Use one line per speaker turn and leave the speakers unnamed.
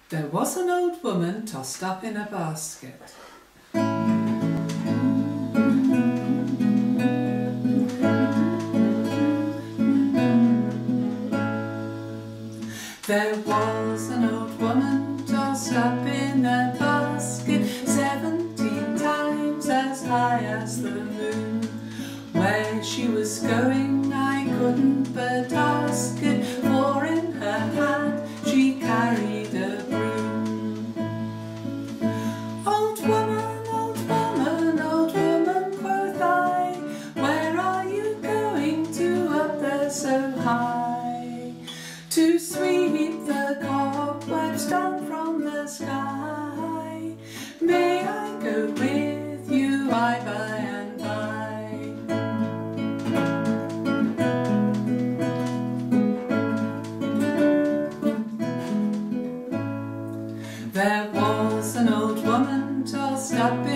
There was an old woman tossed up in a basket. There was an old woman tossed up in a basket, 17 times as high as the moon. Where she was going I couldn't but ask it, for in her hand she carried a broom. Old woman, old woman, old woman, quoth I, where are you going to up there so high? To sweep the cobwebs down from the sky. May I go with you, I by and by? There was an old woman tossed up in